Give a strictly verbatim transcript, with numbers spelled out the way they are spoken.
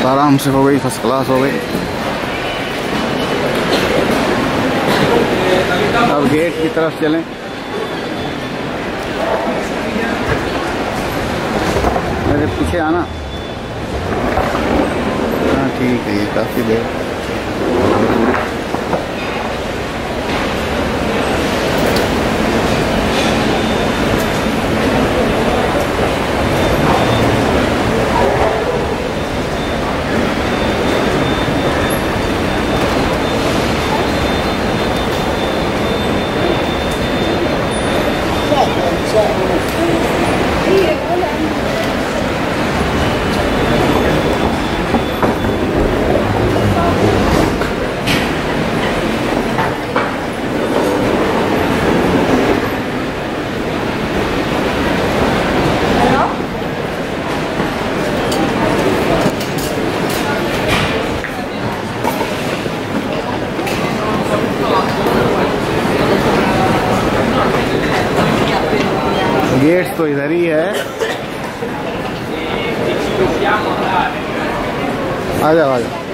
आराम से हो गई, फर्स्ट क्लास हो गई। अब गेट की तरफ चलें। मेरे पीछे आना। हाँ ठीक है, ये काफ़ी देर। गेट तो इधर ही है। आ जाओ आ जाओ।